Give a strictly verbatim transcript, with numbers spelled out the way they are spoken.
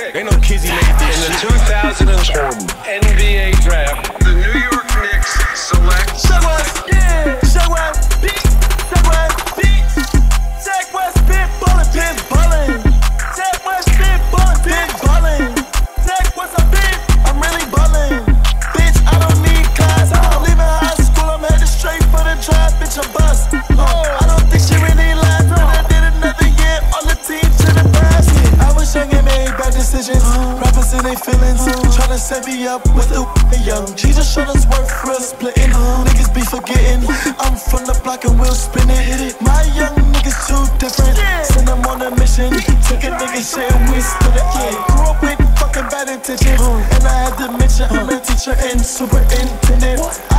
Ain't no Kizzy made this. In the two thousand twenty N B A draft, the New York Knicks select Sheck Wes, yeah, Sheck Wes, beat, Sheck Wes, beat, Sheck Wes, pin ballin', pin ballin', Sheck Wes, pin ballin', pin ballin', Sheck Wes, I'm pin, I'm really ballin', bitch, I don't need class, I'm leaving high school, I'm headed straight for the drive, bitch, I'm bust. Oh, I don't think she really lied, but I did another year, all the teams to the past. I was young and made bad decisions, rappers in their feelings, tryna set me up with the young. Jesus showed us worth real splitting, niggas be forgetting, I'm from the block and we'll spin it. My young niggas too different, send them on a mission, took a nigga shit and we stood it. Grew up with fucking bad intentions, and I had to mention I'm a teacher and superintendent.